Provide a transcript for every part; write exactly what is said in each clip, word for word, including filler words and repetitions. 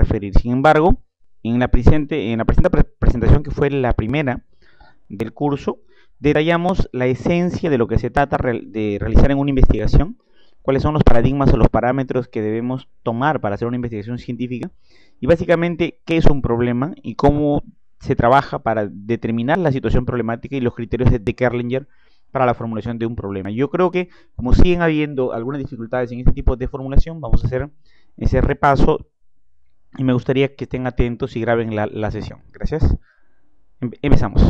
referir. Sin embargo, en la presente, en la presente pre presentación, que fue la primera del curso, detallamos la esencia de lo que se trata de realizar en una investigación, cuáles son los paradigmas o los parámetros que debemos tomar para hacer una investigación científica, y básicamente qué es un problema y cómo se trabaja para determinar la situación problemática y los criterios de, de Kerlinger para la formulación de un problema. Yo creo que, como siguen habiendo algunas dificultades en este tipo de formulación, vamos a hacer ese repaso y me gustaría que estén atentos y graben la, la sesión. Gracias. Em- empezamos.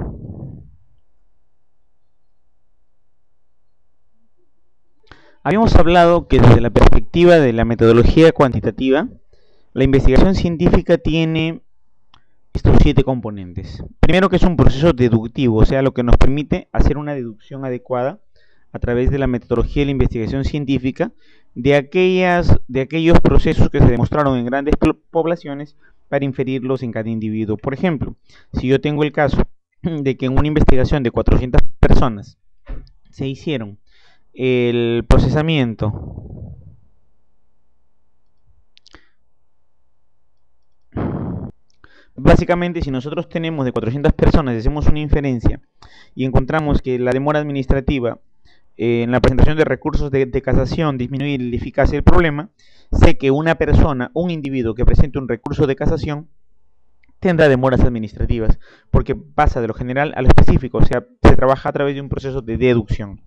Habíamos hablado que desde la perspectiva de la metodología cuantitativa, la investigación científica tiene estos siete componentes. Primero, que es un proceso deductivo, o sea, lo que nos permite hacer una deducción adecuada a través de la metodología de la investigación científica de, aquellas, de aquellos procesos que se demostraron en grandes poblaciones para inferirlos en cada individuo. Por ejemplo, si yo tengo el caso de que en una investigación de cuatrocientas personas se hicieron el procesamiento básicamente, si nosotros tenemos de cuatrocientas personas y hacemos una inferencia y encontramos que la demora administrativa eh, en la presentación de recursos de, de casación disminuye la eficacia del problema, sé que una persona, un individuo que presente un recurso de casación tendrá demoras administrativas, porque pasa de lo general a lo específico, o sea, se trabaja a través de un proceso de deducción.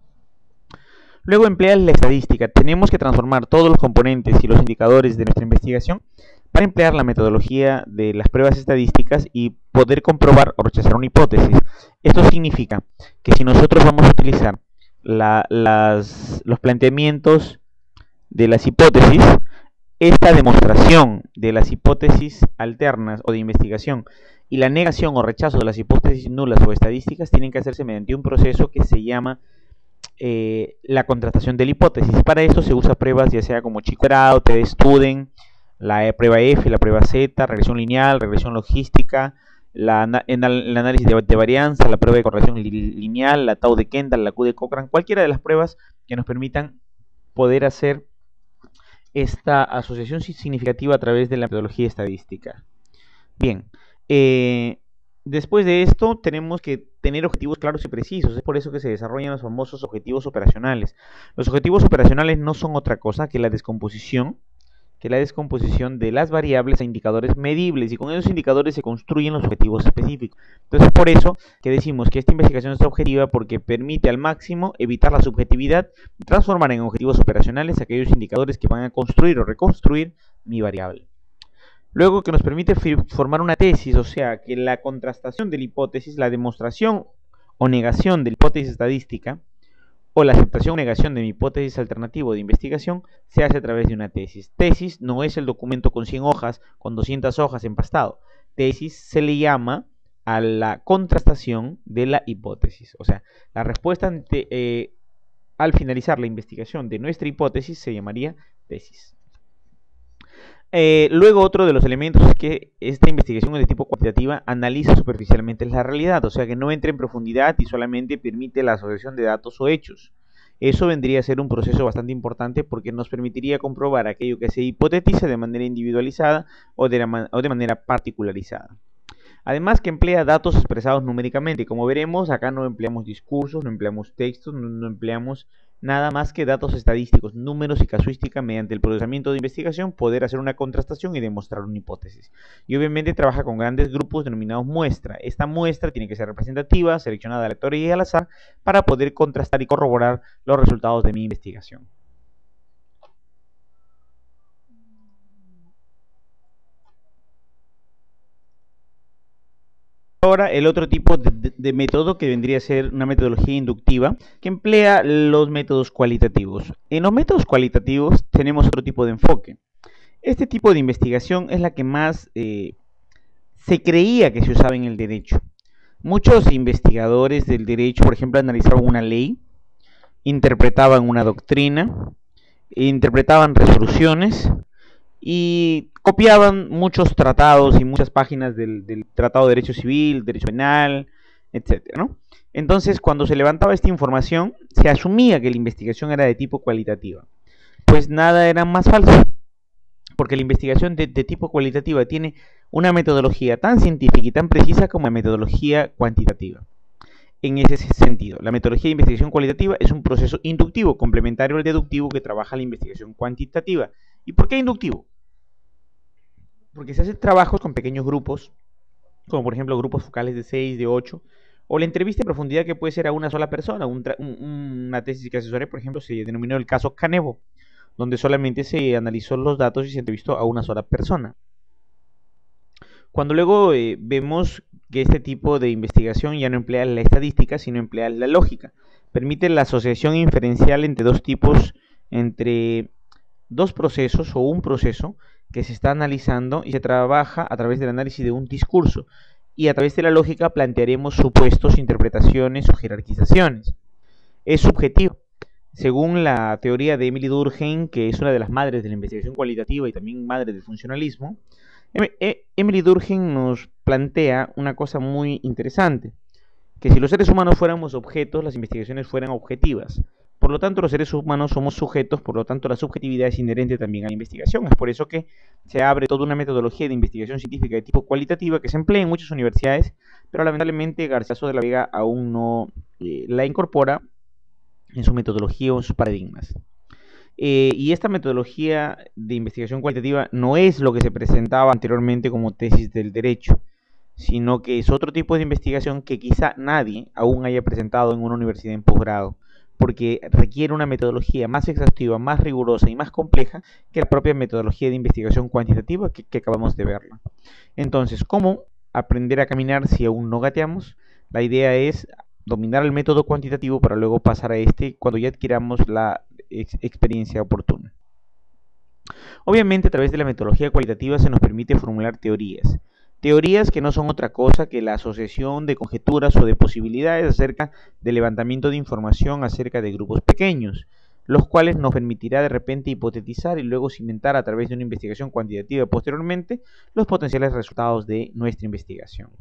Luego emplea la estadística. Tenemos que transformar todos los componentes y los indicadores de nuestra investigación para emplear la metodología de las pruebas estadísticas y poder comprobar o rechazar una hipótesis. Esto significa que si nosotros vamos a utilizar la, las, los planteamientos de las hipótesis, esta demostración de las hipótesis alternas o de investigación y la negación o rechazo de las hipótesis nulas o estadísticas tienen que hacerse mediante un proceso que se llama Eh, la contrastación de la hipótesis. Para esto se usa pruebas ya sea como Chi-cuadrado, T-Student, la e prueba F, la prueba Z, regresión lineal, regresión logística, la, en el análisis de, de varianza, la prueba de correlación li lineal, la tau de Kendall, la Q de Cochrane, cualquiera de las pruebas que nos permitan poder hacer esta asociación significativa a través de la metodología estadística. Bien, eh, después de esto tenemos que tener objetivos claros y precisos. Es por eso que se desarrollan los famosos objetivos operacionales. Los objetivos operacionales no son otra cosa que la descomposición, que la descomposición de las variables a indicadores medibles, y con esos indicadores se construyen los objetivos específicos. Entonces, por eso que decimos que esta investigación es objetiva, porque permite al máximo evitar la subjetividad y transformar en objetivos operacionales aquellos indicadores que van a construir o reconstruir mi variable. Luego, que nos permite formar una tesis, o sea, que la contrastación de la hipótesis, la demostración o negación de la hipótesis estadística, o la aceptación o negación de mi hipótesis alternativa de investigación, se hace a través de una tesis. Tesis no es el documento con cien hojas, con doscientas hojas empastado. Tesis se le llama a la contrastación de la hipótesis. O sea, la respuesta ante, eh, al finalizar la investigación de nuestra hipótesis se llamaría tesis. Eh, luego, otro de los elementos es que esta investigación de tipo cuantitativa analiza superficialmente la realidad, o sea que no entra en profundidad y solamente permite la asociación de datos o hechos. Eso vendría a ser un proceso bastante importante, porque nos permitiría comprobar aquello que se hipotetiza de manera individualizada o de, la, o de manera particularizada. Además, que emplea datos expresados numéricamente. Como veremos, acá no empleamos discursos, no empleamos textos, no, no empleamos nada más que datos estadísticos, números y casuística, mediante el procesamiento de investigación, poder hacer una contrastación y demostrar una hipótesis. Y obviamente trabaja con grandes grupos denominados muestra. Esta muestra tiene que ser representativa, seleccionada aleatoria y al azar, para poder contrastar y corroborar los resultados de mi investigación. Ahora, el otro tipo de, de, de método, que vendría a ser una metodología inductiva, que emplea los métodos cualitativos. En los métodos cualitativos tenemos otro tipo de enfoque. Este tipo de investigación es la que más eh, se creía que se usaba en el derecho. Muchos investigadores del derecho, por ejemplo, analizaban una ley, interpretaban una doctrina, interpretaban resoluciones y copiaban muchos tratados y muchas páginas del, del Tratado de Derecho Civil, Derecho Penal, etcétera, ¿no? Entonces, cuando se levantaba esta información, se asumía que la investigación era de tipo cualitativa. Pues nada era más falso. porque la investigación de, de tipo cualitativa tiene una metodología tan científica y tan precisa como la metodología cuantitativa. En ese sentido, la metodología de investigación cualitativa es un proceso inductivo, complementario al deductivo que trabaja la investigación cuantitativa. ¿Y por qué inductivo? Porque se hacen trabajos con pequeños grupos, como por ejemplo grupos focales de seis, de ocho, o la entrevista en profundidad que puede ser a una sola persona. Un un, una tesis que asesoré, por ejemplo, se denominó el caso Canevo, donde solamente se analizó los datos y se entrevistó a una sola persona. Cuando luego eh, vemos que este tipo de investigación ya no emplea la estadística, sino emplea la lógica, permite la asociación inferencial entre dos tipos, entre dos procesos o un proceso que se está analizando y se trabaja a través del análisis de un discurso, y a través de la lógica plantearemos supuestos, interpretaciones o jerarquizaciones. Es subjetivo. Según la teoría de Emily Durkheim, que es una de las madres de la investigación cualitativa y también madre del funcionalismo, Emily Durkheim nos plantea una cosa muy interesante, que si los seres humanos fuéramos objetos, las investigaciones fueran objetivas. Por lo tanto, los seres humanos somos sujetos, por lo tanto la subjetividad es inherente también a la investigación. Es por eso que se abre toda una metodología de investigación científica de tipo cualitativa que se emplea en muchas universidades, pero lamentablemente Garcilaso de la Vega aún no eh, la incorpora en su metodología o en sus paradigmas. Eh, y esta metodología de investigación cualitativa no es lo que se presentaba anteriormente como tesis del derecho, sino que es otro tipo de investigación que quizá nadie aún haya presentado en una universidad en posgrado, porque requiere una metodología más exhaustiva, más rigurosa y más compleja que la propia metodología de investigación cuantitativa que, que acabamos de verla. Entonces, ¿cómo aprender a caminar si aún no gateamos? La idea es dominar el método cuantitativo para luego pasar a este cuando ya adquiramos la ex experiencia oportuna. Obviamente, a través de la metodología cualitativa se nos permite formular teorías. Teorías que no son otra cosa que la asociación de conjeturas o de posibilidades acerca del levantamiento de información acerca de grupos pequeños, los cuales nos permitirá de repente hipotetizar y luego cimentar a través de una investigación cuantitativa posteriormente los potenciales resultados de nuestra investigación.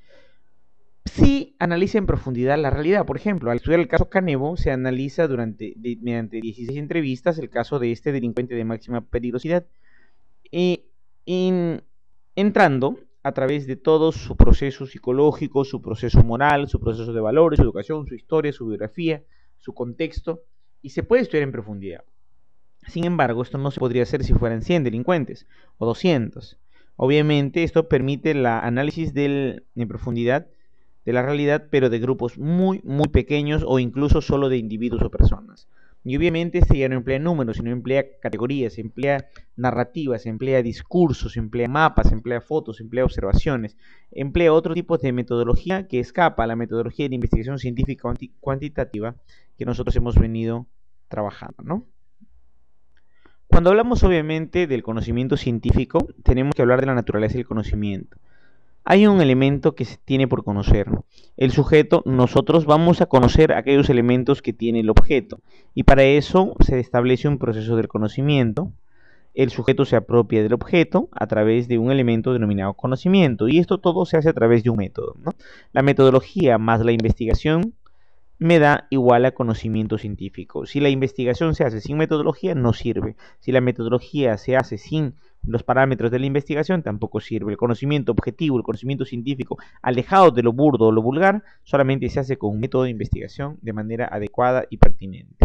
Si analiza en profundidad la realidad, por ejemplo, al estudiar el caso Canevo, se analiza durante, de, mediante dieciséis entrevistas el caso de este delincuente de máxima peligrosidad, y, in, entrando a través de todo su proceso psicológico, su proceso moral, su proceso de valores, su educación, su historia, su biografía, su contexto, y se puede estudiar en profundidad. Sin embargo, esto no se podría hacer si fueran cien delincuentes o doscientos. Obviamente, esto permite el análisis del, en profundidad de la realidad, pero de grupos muy, muy pequeños o incluso solo de individuos o personas. Y obviamente este ya no emplea números, sino emplea categorías, emplea narrativas, emplea discursos, emplea mapas, emplea fotos, emplea observaciones, emplea otro tipo de metodología que escapa a la metodología de investigación científica cuantitativa que nosotros hemos venido trabajando, ¿no? Cuando hablamos obviamente del conocimiento científico, tenemos que hablar de la naturaleza del conocimiento. Hay un elemento que se tiene por conocer. El sujeto, nosotros vamos a conocer aquellos elementos que tiene el objeto. Y para eso se establece un proceso del conocimiento. El sujeto se apropia del objeto a través de un elemento denominado conocimiento. Y esto todo se hace a través de un método, ¿no? La metodología más la investigación me da igual a conocimiento científico. Si la investigación se hace sin metodología, no sirve. Si la metodología se hace sin los parámetros de la investigación, tampoco sirve. El conocimiento objetivo, el conocimiento científico, alejado de lo burdo o lo vulgar, solamente se hace con un método de investigación de manera adecuada y pertinente.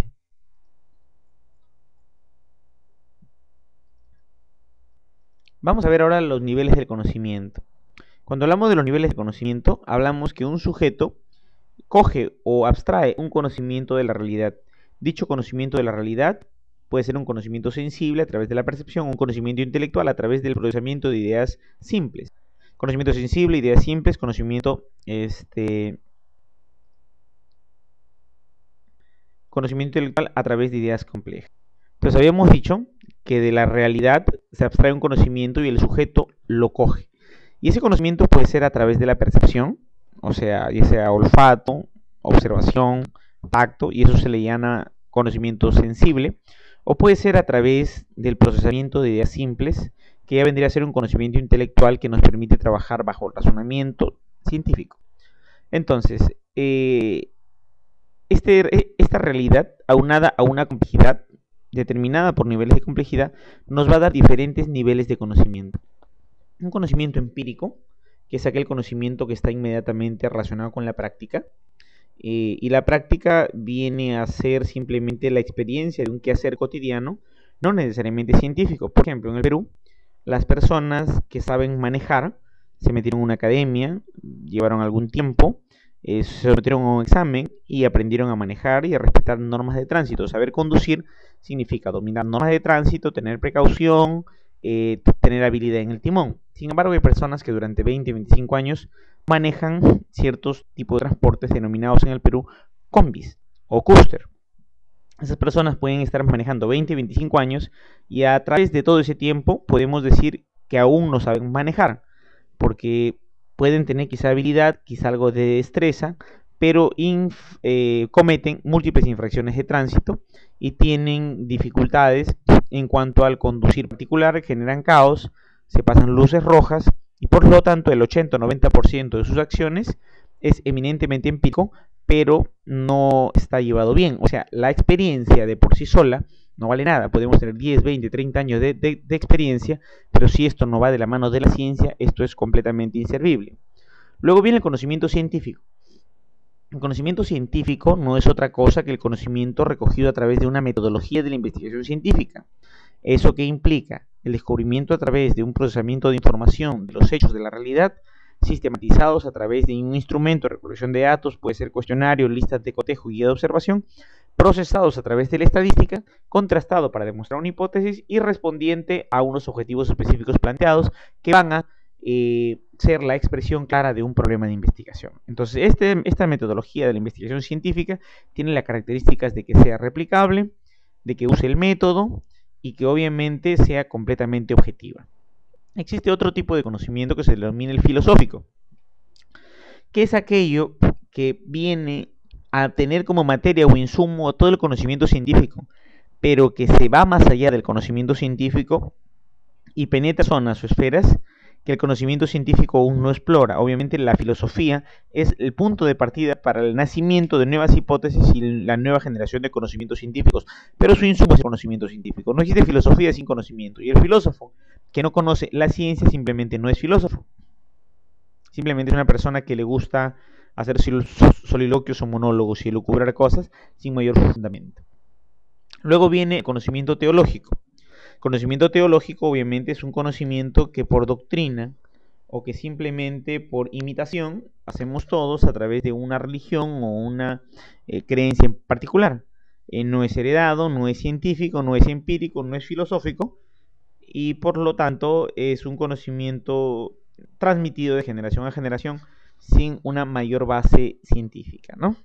Vamos a ver ahora los niveles del conocimiento. Cuando hablamos de los niveles de conocimiento, hablamos que un sujeto coge o abstrae un conocimiento de la realidad. Dicho conocimiento de la realidad puede ser un conocimiento sensible a través de la percepción, un conocimiento intelectual a través del procesamiento de ideas simples. Conocimiento sensible, ideas simples, conocimiento este conocimiento intelectual a través de ideas complejas. Entonces habíamos dicho que de la realidad se abstrae un conocimiento y el sujeto lo coge. Y ese conocimiento puede ser a través de la percepción, o sea, ya sea olfato, observación, tacto, y eso se le llama conocimiento sensible, o puede ser a través del procesamiento de ideas simples, que ya vendría a ser un conocimiento intelectual que nos permite trabajar bajo el razonamiento científico. Entonces, eh, este, esta realidad, aunada a una complejidad determinada por niveles de complejidad, nos va a dar diferentes niveles de conocimiento. Un conocimiento empírico, que es aquel conocimiento que está inmediatamente relacionado con la práctica, eh, y la práctica viene a ser simplemente la experiencia de un quehacer cotidiano, no necesariamente científico. Por ejemplo, en el Perú, las personas que saben manejar se metieron en una academia, llevaron algún tiempo, eh, se sometieron a un examen y aprendieron a manejar y a respetar normas de tránsito. Saber conducir significa dominar normas de tránsito, tener precaución, eh, tener habilidad en el timón. Sin embargo, hay personas que durante veinte, veinticinco años manejan ciertos tipos de transportes denominados en el Perú combis o cúster. Esas personas pueden estar manejando veinte, veinticinco años y a través de todo ese tiempo podemos decir que aún no saben manejar, porque pueden tener quizá habilidad, quizá algo de destreza, pero inf, eh, cometen múltiples infracciones de tránsito y tienen dificultades en cuanto al conducir particular, generan caos, se pasan luces rojas y por lo tanto el ochenta o noventa por ciento de sus acciones es eminentemente empírico, pero no está llevado bien. O sea, la experiencia de por sí sola no vale nada. Podemos tener diez, veinte, treinta años de, de, de experiencia, pero si esto no va de la mano de la ciencia, esto es completamente inservible. Luego viene el conocimiento científico. El conocimiento científico no es otra cosa que el conocimiento recogido a través de una metodología de la investigación científica. ¿Eso qué implica? El descubrimiento a través de un procesamiento de información de los hechos de la realidad, sistematizados a través de un instrumento de recolección de datos, puede ser cuestionario, listas de cotejo y guía de observación, procesados a través de la estadística, contrastado para demostrar una hipótesis y respondiente a unos objetivos específicos planteados que van a eh, ser la expresión clara de un problema de investigación. Entonces, este, esta metodología de la investigación científica tiene las características de que sea replicable, de que use el método y que obviamente sea completamente objetiva. Existe otro tipo de conocimiento que se denomina el filosófico, que es aquello que viene a tener como materia o insumo todo el conocimiento científico, pero que se va más allá del conocimiento científico y penetra zonas o esferas que el conocimiento científico aún no explora. Obviamente la filosofía es el punto de partida para el nacimiento de nuevas hipótesis y la nueva generación de conocimientos científicos, pero su insumo es el conocimiento científico. No existe filosofía sin conocimiento, y el filósofo que no conoce la ciencia simplemente no es filósofo. Simplemente es una persona que le gusta hacer soliloquios o monólogos y elucubrar cosas sin mayor fundamento. Luego viene el conocimiento teológico. Conocimiento teológico obviamente es un conocimiento que por doctrina o que simplemente por imitación hacemos todos a través de una religión o una eh, creencia en particular. Eh, no es heredado, no es científico, no es empírico, no es filosófico y por lo tanto es un conocimiento transmitido de generación a generación sin una mayor base científica, ¿no?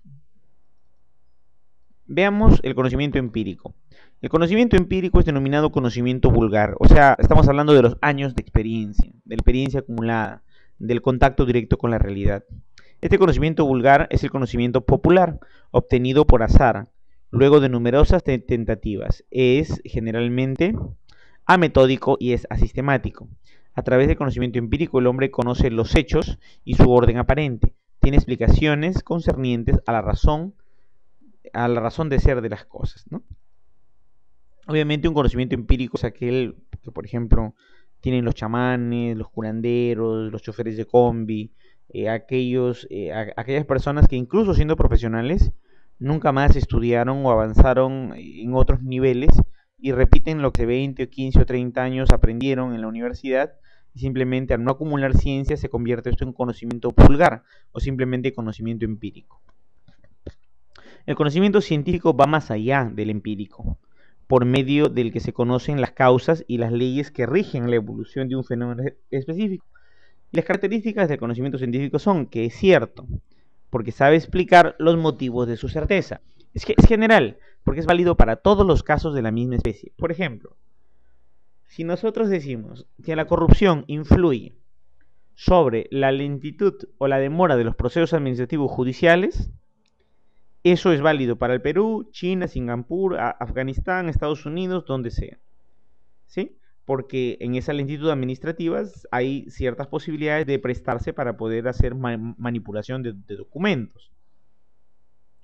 Veamos el conocimiento empírico. El conocimiento empírico es denominado conocimiento vulgar, o sea, estamos hablando de los años de experiencia, de la experiencia acumulada, del contacto directo con la realidad. Este conocimiento vulgar es el conocimiento popular, obtenido por azar, luego de numerosas tentativas. Es generalmente ametódico y es asistemático. A través del conocimiento empírico el hombre conoce los hechos y su orden aparente, tiene explicaciones concernientes a la razón, a la razón de ser de las cosas, ¿no? Obviamente un conocimiento empírico es aquel que, por ejemplo, tienen los chamanes, los curanderos, los choferes de combi, eh, aquellos, eh, a, aquellas personas que incluso siendo profesionales nunca más estudiaron o avanzaron en otros niveles y repiten lo que veinte, quince o treinta años aprendieron en la universidad y simplemente al no acumular ciencia se convierte esto en conocimiento vulgar o simplemente conocimiento empírico. El conocimiento científico va más allá del empírico, por medio del que se conocen las causas y las leyes que rigen la evolución de un fenómeno específico. Y las características del conocimiento científico son que es cierto, porque sabe explicar los motivos de su certeza. Es, que es general, porque es válido para todos los casos de la misma especie. Por ejemplo, si nosotros decimos que la corrupción influye sobre la lentitud o la demora de los procesos administrativos judiciales, eso es válido para el Perú, China, Singapur, Afganistán, Estados Unidos, donde sea, ¿sí? Porque en esa lentitud administrativa hay ciertas posibilidades de prestarse para poder hacer ma manipulación de, de documentos.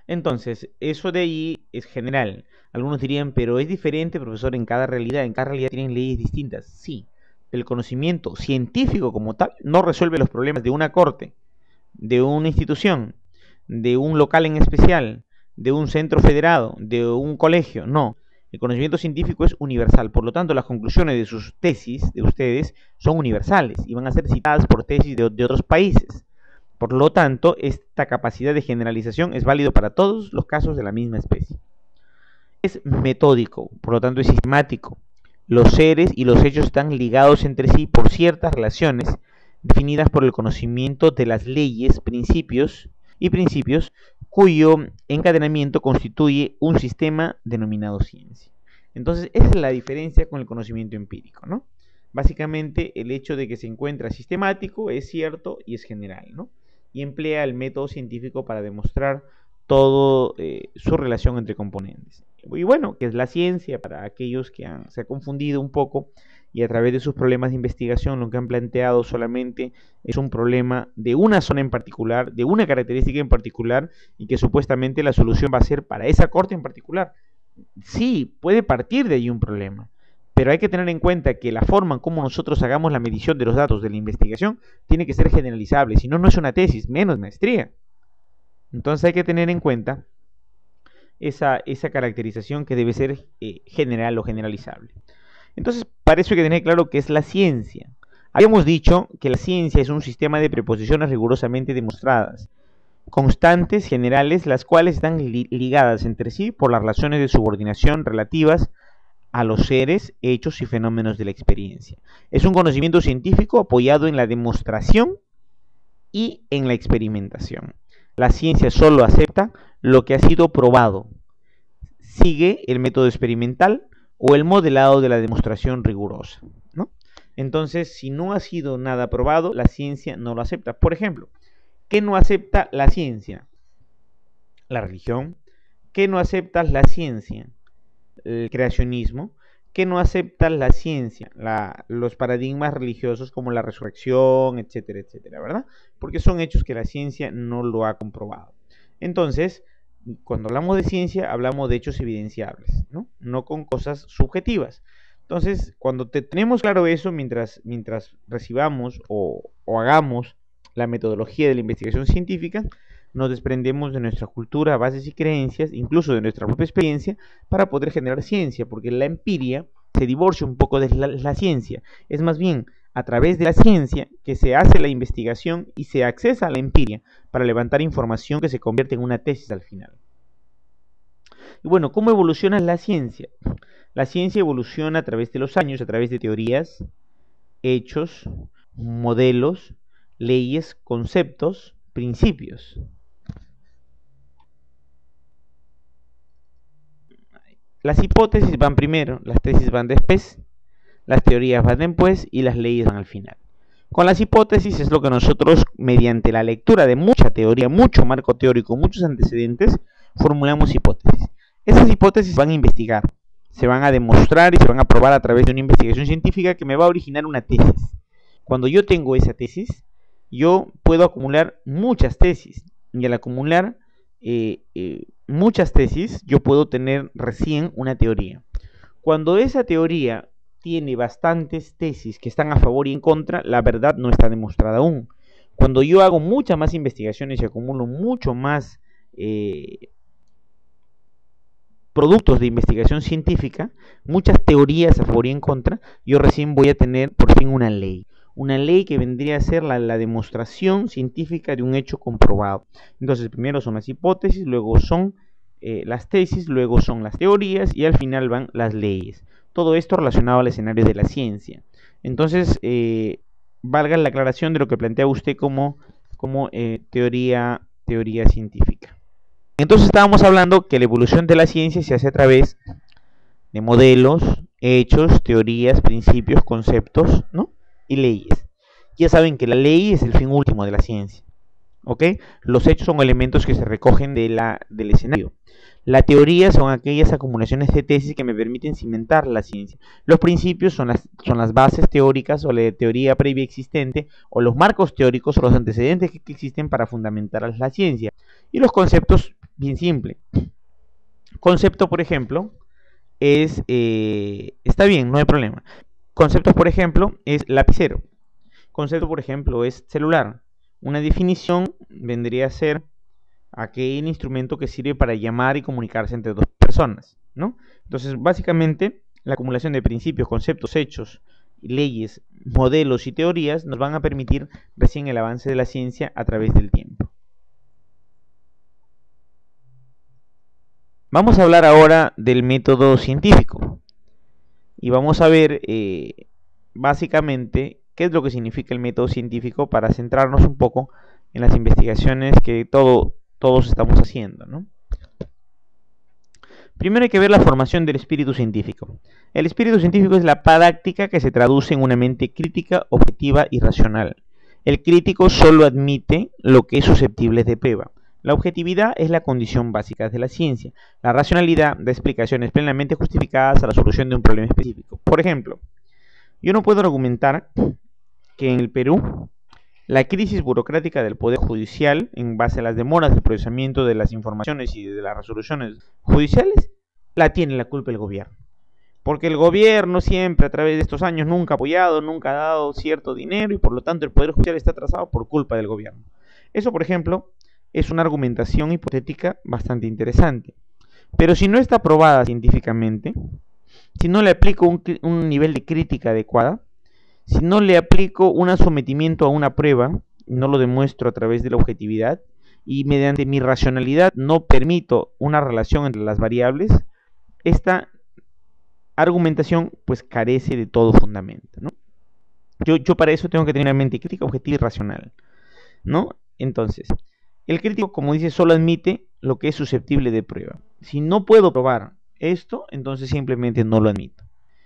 Entonces, eso de ahí es general. Algunos dirían, pero es diferente, profesor, en cada realidad. En cada realidad tienen leyes distintas. Sí, el conocimiento científico como tal no resuelve los problemas de una corte, de una institución, de un local en especial, de un centro federado, de un colegio. No, el conocimiento científico es universal. Por lo tanto, las conclusiones de sus tesis, de ustedes, son universales y van a ser citadas por tesis de, de otros países. Por lo tanto, esta capacidad de generalización es válido para todos los casos de la misma especie. Es metódico, por lo tanto es sistemático. Los seres y los hechos están ligados entre sí por ciertas relaciones definidas por el conocimiento de las leyes, principios y principios cuyo encadenamiento constituye un sistema denominado ciencia. Entonces, esa es la diferencia con el conocimiento empírico, ¿no? Básicamente, el hecho de que se encuentra sistemático es cierto y es general, ¿no? Y emplea el método científico para demostrar toda eh, su relación entre componentes. Y bueno, que es la ciencia para aquellos que han, se han confundido un poco y a través de sus problemas de investigación lo que han planteado solamente es un problema de una zona en particular, de una característica en particular y que supuestamente la solución va a ser para esa corte en particular. Sí, puede partir de ahí un problema, pero hay que tener en cuenta que la forma en cómo nosotros hagamos la medición de los datos de la investigación tiene que ser generalizable, si no, no es una tesis, menos maestría. Entonces hay que tener en cuenta esa, esa caracterización que debe ser eh, general o generalizable. Entonces, para eso hay que tener claro qué es la ciencia. Habíamos dicho que la ciencia es un sistema de preposiciones rigurosamente demostradas, constantes, generales, las cuales están li ligadas entre sí por las relaciones de subordinación relativas a los seres, hechos y fenómenos de la experiencia. Es un conocimiento científico apoyado en la demostración y en la experimentación. La ciencia solo acepta lo que ha sido probado. Sigue el método experimental o el modelado de la demostración rigurosa, ¿no? Entonces, si no ha sido nada probado, la ciencia no lo acepta. Por ejemplo, ¿qué no acepta la ciencia? La religión. ¿Qué no acepta la ciencia? El creacionismo. ¿Qué no acepta la ciencia? La, los paradigmas religiosos como la resurrección, etcétera, etcétera, ¿verdad? Porque son hechos que la ciencia no lo ha comprobado. Entonces, cuando hablamos de ciencia, hablamos de hechos evidenciables, ¿no? No con cosas subjetivas. Entonces, cuando te, tenemos claro eso, mientras, mientras recibamos o, o hagamos la metodología de la investigación científica, nos desprendemos de nuestra cultura, bases y creencias, incluso de nuestra propia experiencia, para poder generar ciencia, porque la empiria se divorcia un poco de la, la ciencia. Es más bien a través de la ciencia que se hace la investigación y se accesa a la empiria para levantar información que se convierte en una tesis al final. Y bueno, ¿cómo evoluciona la ciencia? La ciencia evoluciona a través de los años, a través de teorías, hechos, modelos, leyes, conceptos, principios. Las hipótesis van primero, las tesis van después, las teorías van después y las leyes van al final. Con las hipótesis es lo que nosotros, mediante la lectura de mucha teoría, mucho marco teórico, muchos antecedentes, formulamos hipótesis. Esas hipótesis van a investigar, se van a demostrar y se van a probar a través de una investigación científica que me va a originar una tesis. Cuando yo tengo esa tesis, yo puedo acumular muchas tesis y al acumular eh, eh, muchas tesis, yo puedo tener recién una teoría. Cuando esa teoría tiene bastantes tesis que están a favor y en contra, la verdad no está demostrada aún. Cuando yo hago muchas más investigaciones y acumulo mucho más eh, productos de investigación científica, muchas teorías a favor y en contra, yo recién voy a tener por fin una ley. Una ley que vendría a ser la, la demostración científica de un hecho comprobado. Entonces, primero son las hipótesis, luego son eh, las tesis, luego son las teorías y al final van las leyes. Todo esto relacionado al escenario de la ciencia. Entonces, eh, valga la aclaración de lo que plantea usted como, como eh, teoría, teoría científica. Entonces estábamos hablando que la evolución de la ciencia se hace a través de modelos, hechos, teorías, principios, conceptos, ¿no? Y leyes. Ya saben que la ley es el fin último de la ciencia, ¿ok? Los hechos son elementos que se recogen de la, del escenario. La teoría son aquellas acumulaciones de tesis que me permiten cimentar la ciencia. Los principios son las, son las bases teóricas o la teoría previa existente o los marcos teóricos o los antecedentes que, que existen para fundamentar la ciencia. Y los conceptos bien simple. Concepto, por ejemplo, es, eh, está bien, no hay problema. Concepto, por ejemplo, es lapicero. Concepto, por ejemplo, es celular. Una definición vendría a ser aquel instrumento que sirve para llamar y comunicarse entre dos personas, ¿no? Entonces, básicamente, la acumulación de principios, conceptos, hechos, leyes, modelos y teorías nos van a permitir recién el avance de la ciencia a través del tiempo. Vamos a hablar ahora del método científico y vamos a ver eh, básicamente qué es lo que significa el método científico para centrarnos un poco en las investigaciones que todo, todos estamos haciendo, ¿no? Primero hay que ver la formación del espíritu científico. El espíritu científico es la práctica que se traduce en una mente crítica, objetiva y racional. El crítico solo admite lo que es susceptible de prueba. La objetividad es la condición básica de la ciencia. La racionalidad da explicaciones plenamente justificadas a la solución de un problema específico. Por ejemplo, yo no puedo argumentar que en el Perú la crisis burocrática del Poder Judicial, en base a las demoras del procesamiento de las informaciones y de las resoluciones judiciales, la tiene la culpa el gobierno. Porque el gobierno siempre, a través de estos años, nunca ha apoyado, nunca ha dado cierto dinero y por lo tanto el Poder Judicial está atrasado por culpa del gobierno. Eso, por ejemplo, es una argumentación hipotética bastante interesante. Pero si no está probada científicamente, si no le aplico un, un nivel de crítica adecuada, si no le aplico un sometimiento a una prueba, no lo demuestro a través de la objetividad, y mediante mi racionalidad no permito una relación entre las variables, esta argumentación pues carece de todo fundamento, ¿no? Yo, yo para eso tengo que tener una mente crítica, objetiva y racional, ¿no? Entonces, el crítico, como dice, solo admite lo que es susceptible de prueba. Si no puedo probar esto, entonces simplemente no lo admito.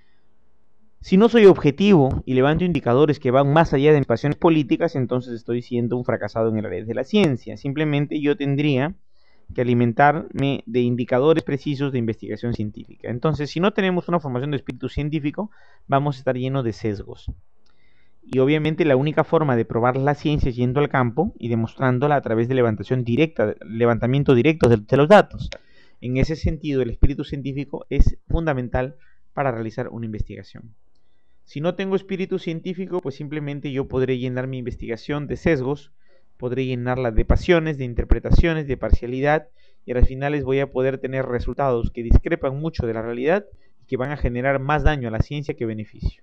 Si no soy objetivo y levanto indicadores que van más allá de mis pasiones políticas, entonces estoy siendo un fracasado en el área de la ciencia. Simplemente yo tendría que alimentarme de indicadores precisos de investigación científica. Entonces, si no tenemos una formación de espíritu científico, vamos a estar llenos de sesgos. Y obviamente la única forma de probar la ciencia es yendo al campo y demostrándola a través de levantación directa, levantamiento directo de, de los datos. En ese sentido, el espíritu científico es fundamental para realizar una investigación. Si no tengo espíritu científico, pues simplemente yo podré llenar mi investigación de sesgos, podré llenarla de pasiones, de interpretaciones, de parcialidad, y a las finales voy a poder tener resultados que discrepan mucho de la realidad y que van a generar más daño a la ciencia que beneficio.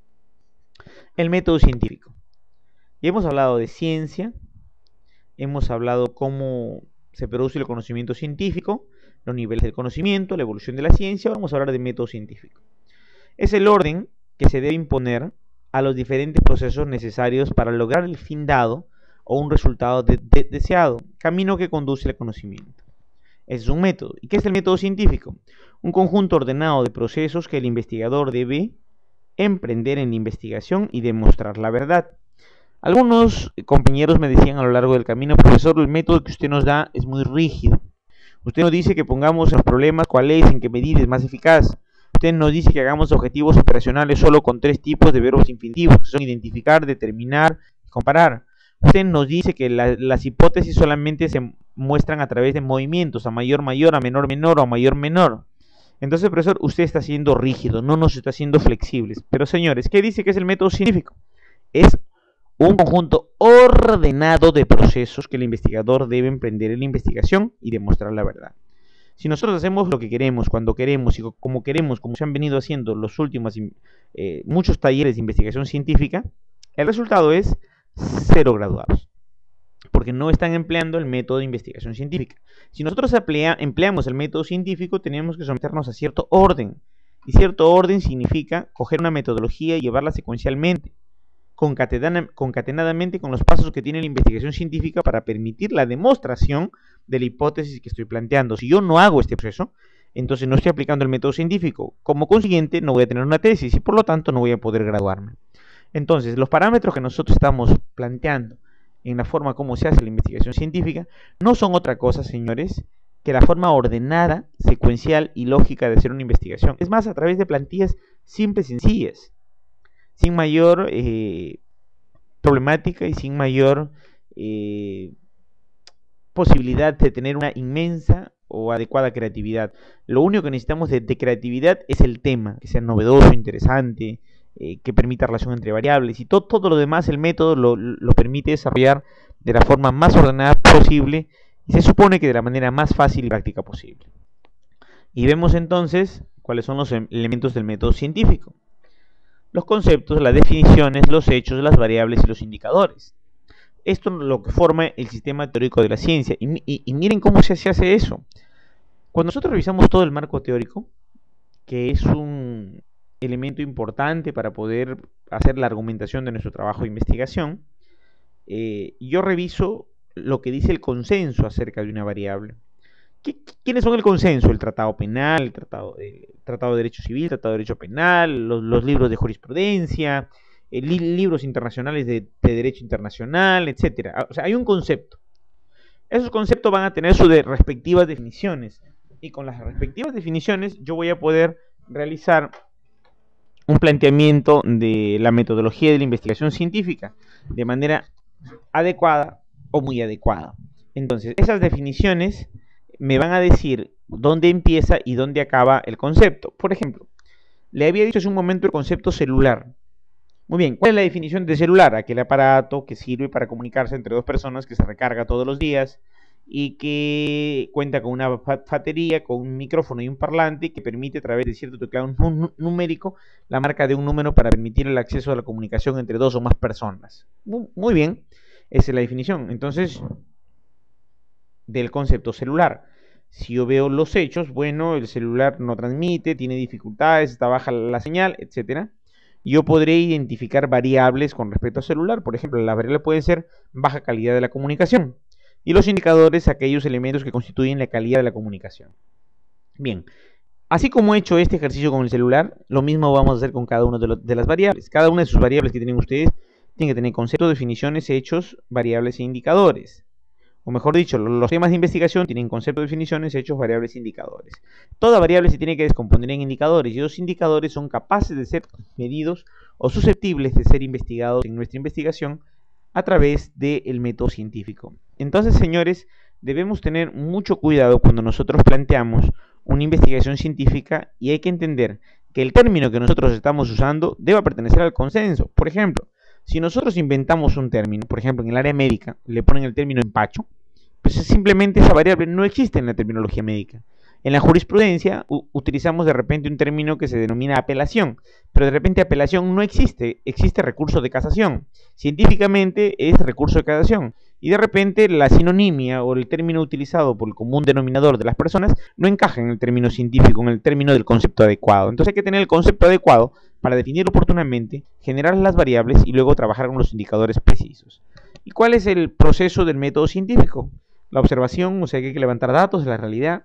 El método científico. Ya hemos hablado de ciencia, hemos hablado cómo se produce el conocimiento científico, los niveles del conocimiento, la evolución de la ciencia. Ahora vamos a hablar de método científico. Es el orden que se debe imponer a los diferentes procesos necesarios para lograr el fin dado o un resultado de de deseado, camino que conduce al conocimiento. Ese es un método. ¿Y qué es el método científico? Un conjunto ordenado de procesos que el investigador debe emprender en la investigación y demostrar la verdad. Algunos compañeros me decían a lo largo del camino: profesor, el método que usted nos da es muy rígido. Usted nos dice que pongamos en los problemas cuál es, en qué medida es más eficaz. Usted nos dice que hagamos objetivos operacionales solo con tres tipos de verbos infinitivos, que son identificar, determinar y comparar. Usted nos dice que la, las hipótesis solamente se muestran a través de movimientos, a mayor, mayor, a menor, menor o a mayor, menor. Entonces, profesor, usted está siendo rígido, no nos está haciendo flexibles. Pero, señores, ¿qué dice que es el método científico? Es un conjunto ordenado de procesos que el investigador debe emprender en la investigación y demostrar la verdad. Si nosotros hacemos lo que queremos, cuando queremos y como queremos, como se han venido haciendo los últimos eh, muchos talleres de investigación científica, el resultado es cero graduados, porque no están empleando el método de investigación científica. Si nosotros emplea, empleamos el método científico, tenemos que someternos a cierto orden, y cierto orden significa coger una metodología y llevarla secuencialmente, concatenadamente con los pasos que tiene la investigación científica para permitir la demostración de la hipótesis que estoy planteando. Si yo no hago este proceso, entonces no estoy aplicando el método científico. Como consiguiente, no voy a tener una tesis y por lo tanto no voy a poder graduarme. Entonces, los parámetros que nosotros estamos planteando en la forma como se hace la investigación científica no son otra cosa, señores, que la forma ordenada, secuencial y lógica de hacer una investigación. Es más, a través de plantillas simples y sencillas, sin mayor eh, problemática y sin mayor eh, posibilidad de tener una inmensa o adecuada creatividad. Lo único que necesitamos de, de creatividad es el tema, que sea novedoso, interesante, eh, que permita relación entre variables, y todo, todo lo demás el método lo, lo permite desarrollar de la forma más ordenada posible, y se supone que de la manera más fácil y práctica posible. Y vemos entonces cuáles son los elementos del método científico: los conceptos, las definiciones, los hechos, las variables y los indicadores. Esto es lo que forma el sistema teórico de la ciencia. Y, y, y miren cómo se, se hace eso. Cuando nosotros revisamos todo el marco teórico, que es un elemento importante para poder hacer la argumentación de nuestro trabajo de investigación, eh, yo reviso lo que dice el consenso acerca de una variable. ¿Quiénes son el consenso? El Tratado Penal, el Tratado de, tratado de Derecho Civil, el Tratado de Derecho Penal, los, los libros de jurisprudencia, eh, li, libros internacionales de, de Derecho Internacional, etcétera. O sea, hay un concepto. Esos conceptos van a tener sus de respectivas definiciones. Y con las respectivas definiciones yo voy a poder realizar un planteamiento de la metodología de la investigación científica de manera adecuada o muy adecuada. Entonces, esas definiciones me van a decir dónde empieza y dónde acaba el concepto. Por ejemplo, le había dicho hace un momento el concepto celular. Muy bien, ¿cuál es la definición de celular? Aquel aparato que sirve para comunicarse entre dos personas, que se recarga todos los días y que cuenta con una batería, con un micrófono y un parlante, y que permite a través de cierto teclado numérico la marca de un número para permitir el acceso a la comunicación entre dos o más personas. Muy bien, esa es la definición. Entonces, del concepto celular. Si yo veo los hechos, bueno, el celular no transmite, tiene dificultades, está baja la señal, etcétera. Yo podré identificar variables con respecto al celular. Por ejemplo, la variable puede ser baja calidad de la comunicación. Y los indicadores, aquellos elementos que constituyen la calidad de la comunicación. Bien, así como he hecho este ejercicio con el celular, lo mismo vamos a hacer con cada una de, de las variables. Cada una de sus variables que tienen ustedes tiene que tener conceptos, definiciones, hechos, variables e indicadores. O mejor dicho, los temas de investigación tienen conceptos, definiciones, hechos, variables e indicadores. Toda variable se tiene que descomponer en indicadores, y los indicadores son capaces de ser medidos o susceptibles de ser investigados en nuestra investigación a través del método científico. Entonces, señores, debemos tener mucho cuidado cuando nosotros planteamos una investigación científica, y hay que entender que el término que nosotros estamos usando debe pertenecer al consenso. Por ejemplo, si nosotros inventamos un término, por ejemplo, en el área médica le ponen el término empacho, pues simplemente esa variable no existe en la terminología médica. En la jurisprudencia utilizamos de repente un término que se denomina apelación, pero de repente apelación no existe, existe recurso de casación. Científicamente es recurso de casación, y de repente la sinonimia o el término utilizado por el común denominador de las personas no encaja en el término científico, en el término del concepto adecuado. Entonces hay que tener el concepto adecuado para definir oportunamente, generar las variables y luego trabajar con los indicadores precisos. ¿Y cuál es el proceso del método científico? La observación, o sea que hay que levantar datos de la realidad,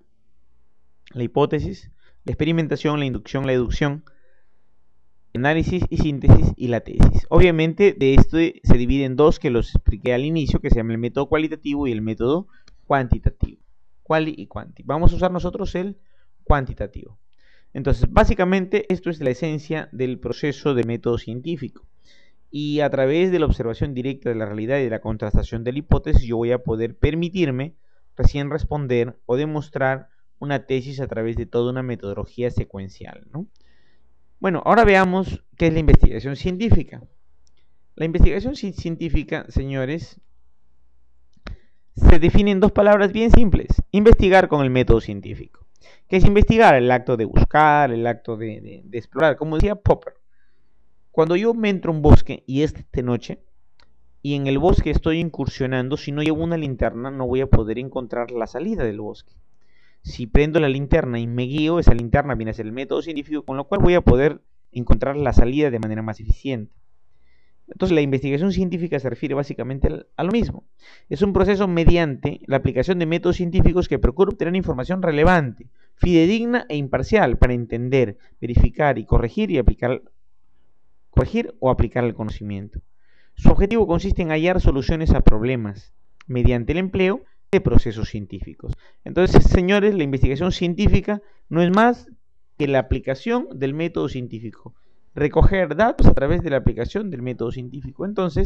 la hipótesis, la experimentación, la inducción, la deducción, análisis y síntesis, y la tesis. Obviamente de esto se divide en dos, que los expliqué al inicio, que se llama el método cualitativo y el método cuantitativo. Quali y quanti. Vamos a usar nosotros el cuantitativo. Entonces, básicamente esto es la esencia del proceso de método científico. Y a través de la observación directa de la realidad y de la contrastación de la hipótesis, yo voy a poder permitirme recién responder o demostrar una tesis a través de toda una metodología secuencial, ¿no? Bueno, ahora veamos qué es la investigación científica. La investigación científica, señores, se define en dos palabras bien simples: investigar con el método científico. ¿Qué es investigar? El acto de buscar, el acto de, de, de explorar. Como decía Popper, cuando yo me entro a un bosque y es de noche, y en el bosque estoy incursionando, si no llevo una linterna no voy a poder encontrar la salida del bosque. Si prendo la linterna y me guío, esa linterna viene a ser el método científico, con lo cual voy a poder encontrar la salida de manera más eficiente. Entonces la investigación científica se refiere básicamente a lo mismo. Es un proceso mediante la aplicación de métodos científicos que procura obtener información relevante, fidedigna e imparcial para entender, verificar y corregir y aplicar, corregir o aplicar el conocimiento. Su objetivo consiste en hallar soluciones a problemas mediante el empleo de procesos científicos. Entonces, señores, la investigación científica no es más que la aplicación del método científico. Recoger datos a través de la aplicación del método científico. Entonces,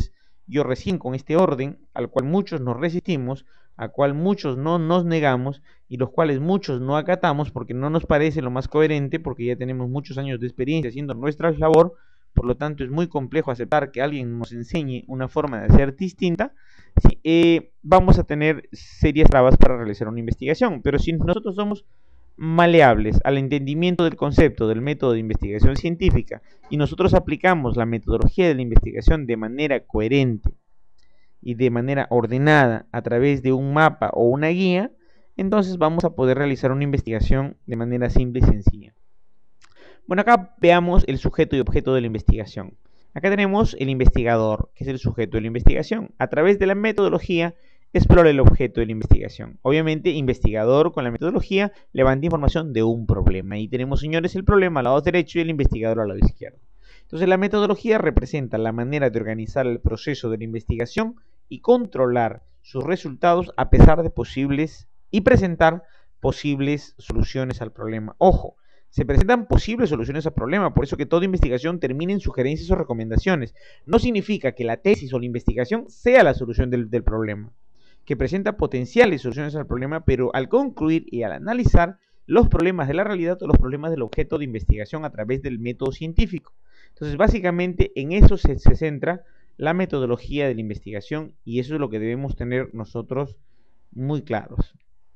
yo recién con este orden, al cual muchos nos resistimos, al cual muchos no nos negamos y los cuales muchos no acatamos porque no nos parece lo más coherente, porque ya tenemos muchos años de experiencia haciendo nuestra labor, por lo tanto es muy complejo aceptar que alguien nos enseñe una forma de hacer distinta, sí, eh, vamos a tener serias trabas para realizar una investigación. Pero si nosotros somos maleables al entendimiento del concepto del método de investigación científica y nosotros aplicamos la metodología de la investigación de manera coherente y de manera ordenada a través de un mapa o una guía, entonces vamos a poder realizar una investigación de manera simple y sencilla. Bueno, acá veamos el sujeto y objeto de la investigación. Acá tenemos el investigador, que es el sujeto de la investigación. A través de la metodología explora el objeto de la investigación. Obviamente, investigador con la metodología levanta información de un problema. Y tenemos, señores, el problema al lado derecho y el investigador al lado izquierdo. Entonces, la metodología representa la manera de organizar el proceso de la investigación y controlar sus resultados a pesar de posibles y presentar posibles soluciones al problema. Ojo, se presentan posibles soluciones al problema, por eso que toda investigación termina en sugerencias o recomendaciones. No significa que la tesis o la investigación sea la solución del, del problema, que presenta potenciales soluciones al problema, pero al concluir y al analizar los problemas de la realidad o los problemas del objeto de investigación a través del método científico. Entonces, básicamente en eso se, se centra la metodología de la investigación y eso es lo que debemos tener nosotros muy claros.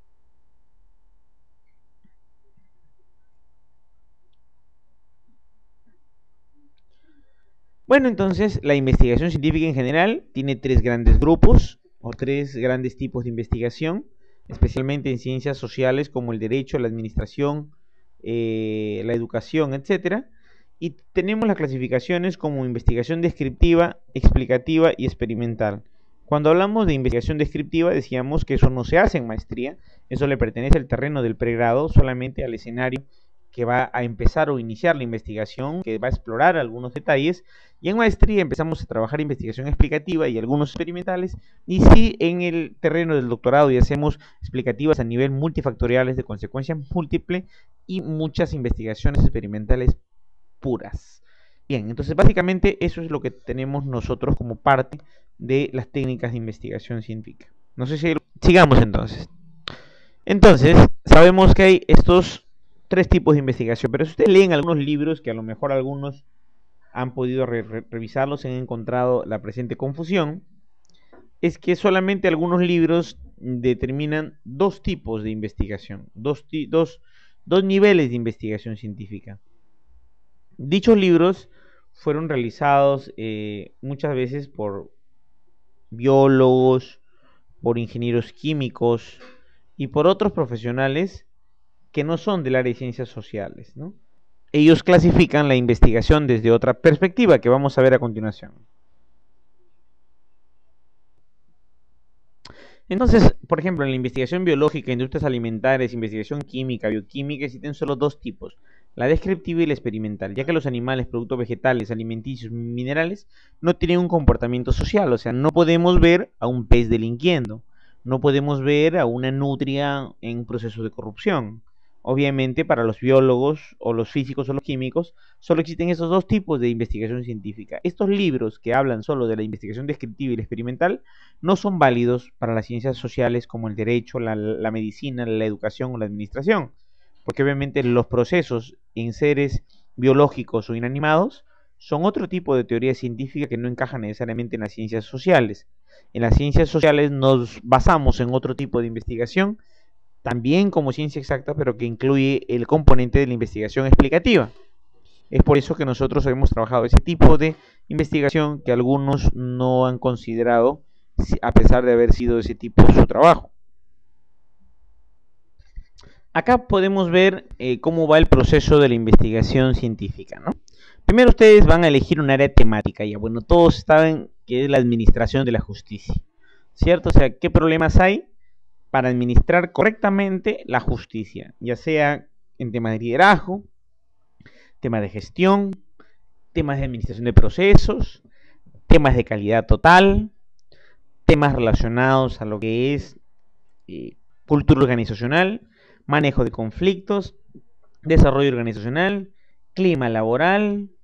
Bueno, entonces la investigación científica en general tiene tres grandes grupos o tres grandes tipos de investigación, especialmente en ciencias sociales como el derecho, la administración, eh, la educación, etcétera. Y tenemos las clasificaciones como investigación descriptiva, explicativa y experimental. Cuando hablamos de investigación descriptiva decíamos que eso no se hace en maestría, eso le pertenece al terreno del pregrado, solamente al escenario que va a empezar o iniciar la investigación, que va a explorar algunos detalles, y en maestría empezamos a trabajar investigación explicativa y algunos experimentales, y sí en el terreno del doctorado y hacemos explicativas a nivel multifactoriales de consecuencia múltiple y muchas investigaciones experimentales puras. Bien, entonces básicamente eso es lo que tenemos nosotros como parte de las técnicas de investigación científica. No sé si... Sigamos entonces. Entonces, sabemos que hay estos tres tipos de investigación, pero si ustedes leen algunos libros, que a lo mejor algunos han podido re re revisarlos, han encontrado la presente confusión, es que solamente algunos libros determinan dos tipos de investigación, dos, dos, dos niveles de investigación científica. Dichos libros fueron realizados eh, muchas veces por biólogos, por ingenieros químicos y por otros profesionales que no son del área de ciencias sociales, ¿no? Ellos clasifican la investigación desde otra perspectiva que vamos a ver a continuación. Entonces, por ejemplo, en la investigación biológica, industrias alimentarias, investigación química, bioquímica, existen solo dos tipos, la descriptiva y la experimental, ya que los animales, productos vegetales, alimenticios, minerales, no tienen un comportamiento social, o sea, no podemos ver a un pez delinquiendo, no podemos ver a una nutria en proceso de corrupción. Obviamente, para los biólogos, o los físicos, o los químicos, solo existen esos dos tipos de investigación científica. Estos libros que hablan solo de la investigación descriptiva y la experimental no son válidos para las ciencias sociales como el derecho, la, la medicina, la educación o la administración, porque obviamente los procesos en seres biológicos o inanimados son otro tipo de teoría científica que no encaja necesariamente en las ciencias sociales. En las ciencias sociales nos basamos en otro tipo de investigación, también como ciencia exacta, pero que incluye el componente de la investigación explicativa. Es por eso que nosotros hemos trabajado ese tipo de investigación que algunos no han considerado, a pesar de haber sido ese tipo su trabajo. Acá podemos ver eh, cómo va el proceso de la investigación científica, ¿no? Primero ustedes van a elegir un área temática, ya bueno, todos saben que es la administración de la justicia, ¿cierto? O sea, ¿qué problemas hay para administrar correctamente la justicia? Ya sea en temas de liderazgo, temas de gestión, temas de administración de procesos, temas de calidad total, temas relacionados a lo que es eh, cultura organizacional, manejo de conflictos, desarrollo organizacional, clima laboral,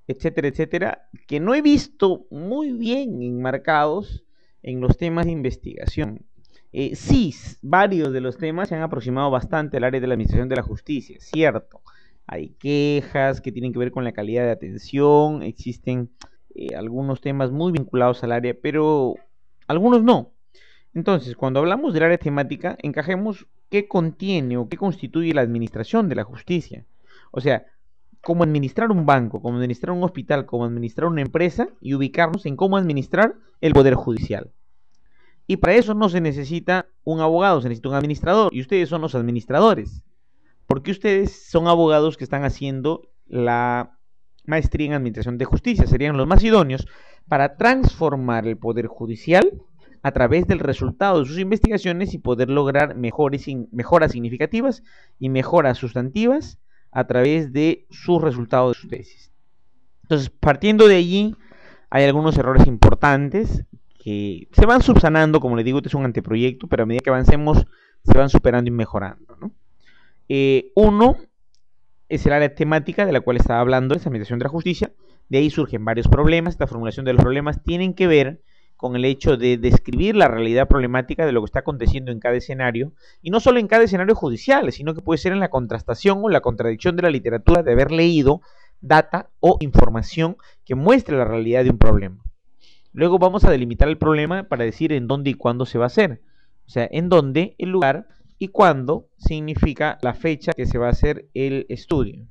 etcétera, etcétera, que no he visto muy bien enmarcados en los temas de investigación. Eh, sí, varios de los temas se han aproximado bastante al área de la administración de la justicia, cierto. Hay quejas que tienen que ver con la calidad de atención, existen eh, algunos temas muy vinculados al área, pero algunos no. Entonces, cuando hablamos del área temática, encajemos qué contiene o qué constituye la administración de la justicia. O sea, cómo administrar un banco, cómo administrar un hospital, cómo administrar una empresa y ubicarnos en cómo administrar el poder judicial. Y para eso no se necesita un abogado, se necesita un administrador. Y ustedes son los administradores. Porque ustedes son abogados que están haciendo la maestría en administración de justicia. Serían los más idóneos para transformar el poder judicial a través del resultado de sus investigaciones y poder lograr mejores, mejoras significativas y mejoras sustantivas a través de sus resultados de sus tesis. Entonces, partiendo de allí, hay algunos errores importantes que se van subsanando. Como les digo, este es un anteproyecto, pero a medida que avancemos se van superando y mejorando, ¿no? Eh, uno es el área temática de la cual estaba hablando, esa administración de la justicia. De ahí surgen varios problemas. Esta formulación de los problemas tienen que ver con el hecho de describir la realidad problemática de lo que está aconteciendo en cada escenario, y no solo en cada escenario judicial, sino que puede ser en la contrastación o la contradicción de la literatura de haber leído data o información que muestre la realidad de un problema. Luego vamos a delimitar el problema para decir en dónde y cuándo se va a hacer. O sea, en dónde, el lugar, y cuándo significa la fecha que se va a hacer el estudio.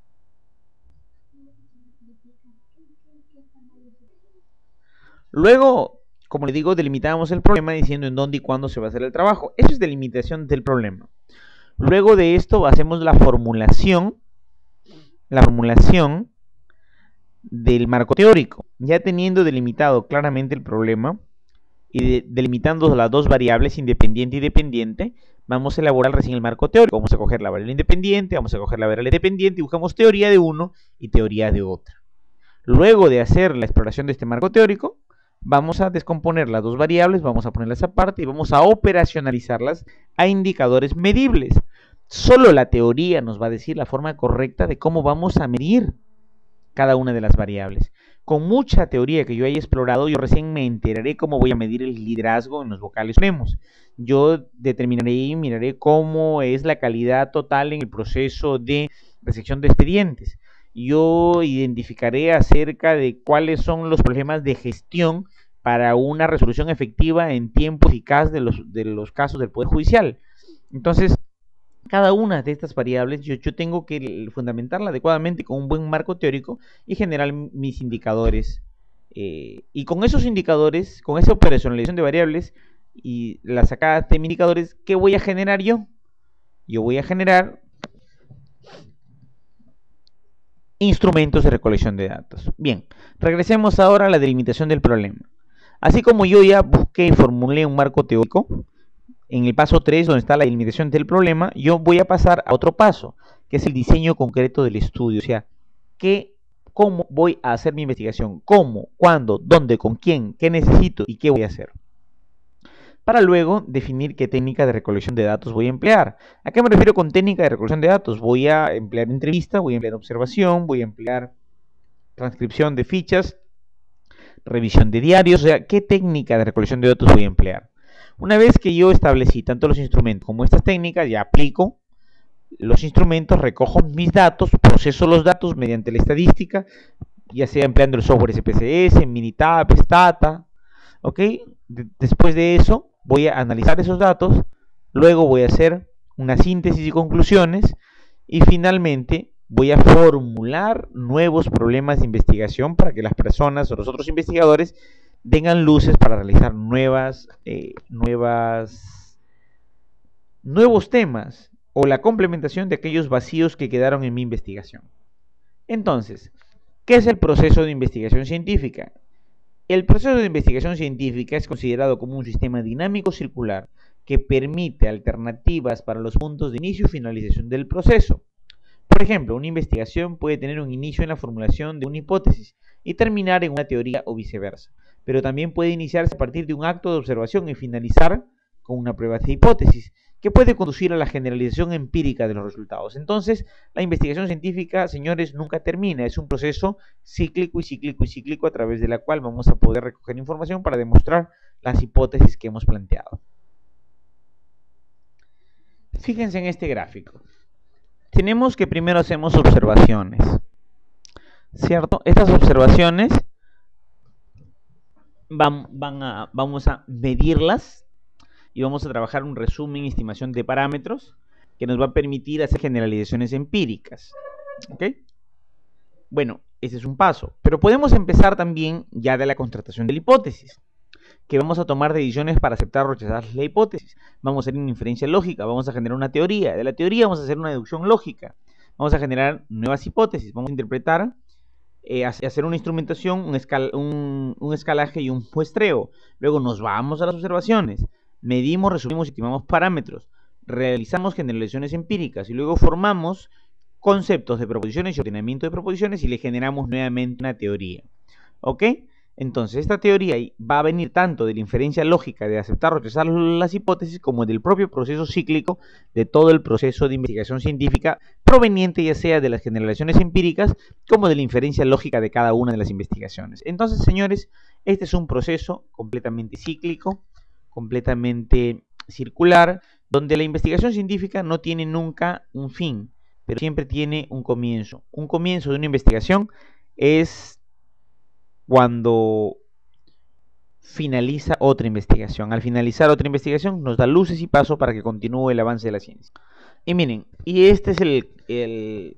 Luego, como le digo, delimitamos el problema diciendo en dónde y cuándo se va a hacer el trabajo. Eso es delimitación del problema. Luego de esto hacemos la formulación, la formulación del marco teórico. Ya teniendo delimitado claramente el problema y de, delimitando las dos variables, independiente y dependiente, vamos a elaborar recién el marco teórico. Vamos a coger la variable independiente, vamos a coger la variable dependiente y buscamos teoría de uno y teoría de otra. Luego de hacer la exploración de este marco teórico, vamos a descomponer las dos variables, vamos a ponerlas aparte y vamos a operacionalizarlas a indicadores medibles. Solo la teoría nos va a decir la forma correcta de cómo vamos a medir cada una de las variables. Con mucha teoría que yo haya explorado, yo recién me enteraré cómo voy a medir el liderazgo en los vocales supremos. Yo determinaré y miraré cómo es la calidad total en el proceso de recepción de expedientes. Yo identificaré acerca de cuáles son los problemas de gestión para una resolución efectiva en tiempo eficaz de los, de los casos del Poder Judicial. Entonces, cada una de estas variables yo, yo tengo que fundamentarla adecuadamente con un buen marco teórico y generar mis indicadores. Eh, y con esos indicadores, con esa operacionalización de variables y la sacada de mis indicadores, ¿qué voy a generar yo? Yo voy a generar instrumentos de recolección de datos. Bien, regresemos ahora a la delimitación del problema. Así como yo ya busqué y formulé un marco teórico, en el paso tres, donde está la delimitación del problema, yo voy a pasar a otro paso, que es el diseño concreto del estudio. O sea, ¿qué, cómo voy a hacer mi investigación? ¿Cómo? ¿Cuándo? ¿Dónde? ¿Con quién? ¿Qué necesito? ¿Y qué voy a hacer? Para luego definir qué técnica de recolección de datos voy a emplear. ¿A qué me refiero con técnica de recolección de datos? Voy a emplear entrevista, voy a emplear observación, voy a emplear transcripción de fichas, revisión de diarios. O sea, ¿qué técnica de recolección de datos voy a emplear? Una vez que yo establecí tanto los instrumentos como estas técnicas, ya aplico los instrumentos, recojo mis datos, proceso los datos mediante la estadística, ya sea empleando el software S P S S, Minitab, Stata, ¿ok? De después de eso, voy a analizar esos datos, luego voy a hacer una síntesis y conclusiones, y finalmente voy a formular nuevos problemas de investigación para que las personas o los otros investigadores tengan luces para realizar nuevas, eh, nuevas, nuevos temas o la complementación de aquellos vacíos que quedaron en mi investigación. Entonces, ¿qué es el proceso de investigación científica? El proceso de investigación científica es considerado como un sistema dinámico circular que permite alternativas para los puntos de inicio y finalización del proceso. Por ejemplo, una investigación puede tener un inicio en la formulación de una hipótesis y terminar en una teoría o viceversa, pero también puede iniciarse a partir de un acto de observación y finalizar con una prueba de hipótesis, que puede conducir a la generalización empírica de los resultados. Entonces, la investigación científica, señores, nunca termina. Es un proceso cíclico y cíclico y cíclico a través de la cual vamos a poder recoger información para demostrar las hipótesis que hemos planteado. Fíjense en este gráfico. Tenemos que primero hacemos observaciones, ¿cierto? Estas observaciones van, van a, vamos a medirlas y vamos a trabajar un resumen y estimación de parámetros que nos va a permitir hacer generalizaciones empíricas. ¿Ok? Bueno, ese es un paso. Pero podemos empezar también ya de la constatación de la hipótesis, que vamos a tomar decisiones para aceptar o rechazar la hipótesis. Vamos a hacer una inferencia lógica, vamos a generar una teoría. De la teoría vamos a hacer una deducción lógica. Vamos a generar nuevas hipótesis. Vamos a interpretar, eh, hacer una instrumentación, un, escal un, un escalaje y un muestreo. Luego nos vamos a las observaciones. Medimos, resumimos y estimamos parámetros. Realizamos generalizaciones empíricas y luego formamos conceptos de proposiciones y ordenamiento de proposiciones y le generamos nuevamente una teoría. ¿Ok? Entonces, esta teoría va a venir tanto de la inferencia lógica de aceptar o rechazar las hipótesis como del propio proceso cíclico de todo el proceso de investigación científica proveniente ya sea de las generalizaciones empíricas como de la inferencia lógica de cada una de las investigaciones. Entonces, señores, este es un proceso completamente cíclico, completamente circular, donde la investigación científica no tiene nunca un fin, pero siempre tiene un comienzo. Un comienzo de una investigación es cuando finaliza otra investigación. Al finalizar otra investigación nos da luces y paso para que continúe el avance de la ciencia. Y miren, y este es el, el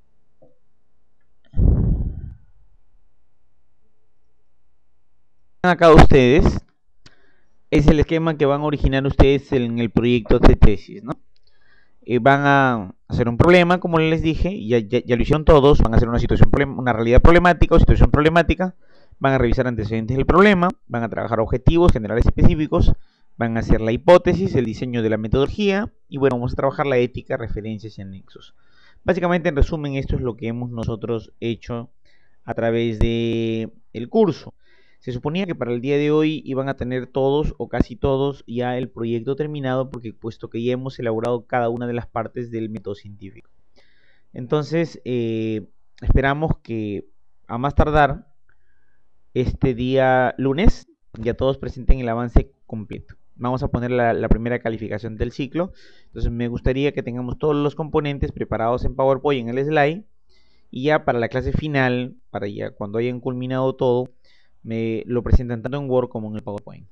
acá ustedes, es el esquema que van a originar ustedes en el proyecto de tesis, ¿no? Eh, van a hacer un problema, como les dije, ya, ya, ya lo hicieron todos, van a hacer una situación, una realidad problemática o situación problemática, van a revisar antecedentes del problema, van a trabajar objetivos generales específicos, van a hacer la hipótesis, el diseño de la metodología y bueno, vamos a trabajar la ética, referencias y anexos. Básicamente, en resumen, esto es lo que hemos nosotros hecho a través de el curso. Se suponía que para el día de hoy iban a tener todos o casi todos ya el proyecto terminado, porque puesto que ya hemos elaborado cada una de las partes del método científico. Entonces, eh, esperamos que a más tardar este día lunes ya todos presenten el avance completo. Vamos a poner la, la primera calificación del ciclo. Entonces me gustaría que tengamos todos los componentes preparados en PowerPoint en el slide. Y ya para la clase final, para ya cuando hayan culminado todo, me lo presentan tanto en Word como en el PowerPoint.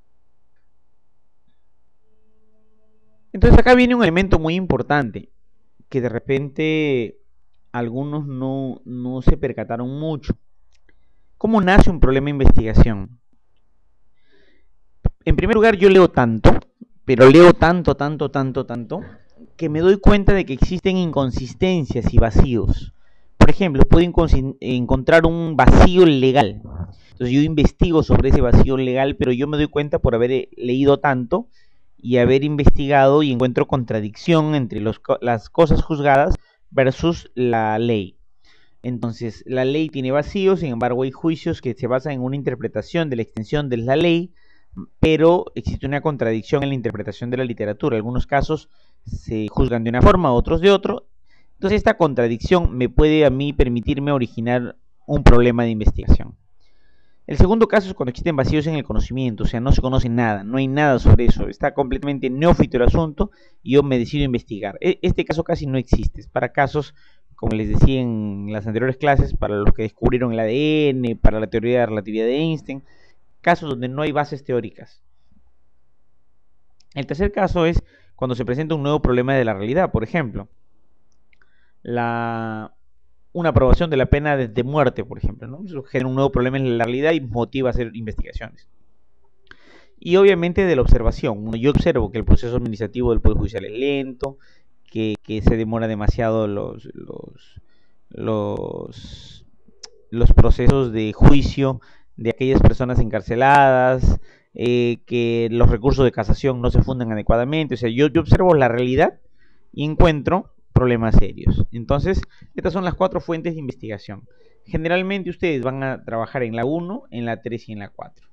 Entonces acá viene un elemento muy importante que de repente algunos no, no se percataron mucho. ¿Cómo nace un problema de investigación? En primer lugar, yo leo tanto, pero leo tanto, tanto, tanto, tanto, que me doy cuenta de que existen inconsistencias y vacíos. Por ejemplo, puedo encontrar un vacío legal. Entonces yo investigo sobre ese vacío legal, pero yo me doy cuenta por haber leído tanto y haber investigado y encuentro contradicción entre los, las cosas juzgadas versus la ley. Entonces, la ley tiene vacíos, sin embargo hay juicios que se basan en una interpretación de la extensión de la ley, pero existe una contradicción en la interpretación de la literatura. En algunos casos se juzgan de una forma, otros de otro. Entonces esta contradicción me puede a mí permitirme originar un problema de investigación. El segundo caso es cuando existen vacíos en el conocimiento, o sea, no se conoce nada, no hay nada sobre eso, está completamente neófito el asunto y yo me decido investigar. Este caso casi no existe, es para casos, como les decía en las anteriores clases, para los que descubrieron el A D N, para la teoría de la relatividad de Einstein, casos donde no hay bases teóricas. El tercer caso es cuando se presenta un nuevo problema de la realidad, por ejemplo, la, una aprobación de la pena de, de muerte, por ejemplo, ¿no? Eso genera un nuevo problema en la realidad y motiva a hacer investigaciones. Y obviamente de la observación. Yo observo que el proceso administrativo del Poder Judicial es lento, que, que se demora demasiado los, los, los, los procesos de juicio de aquellas personas encarceladas, eh, que los recursos de casación no se fundan adecuadamente. O sea, yo, yo observo la realidad y encuentro problemas serios. Entonces, estas son las cuatro fuentes de investigación. Generalmente ustedes van a trabajar en la uno, en la tres y en la cuatro.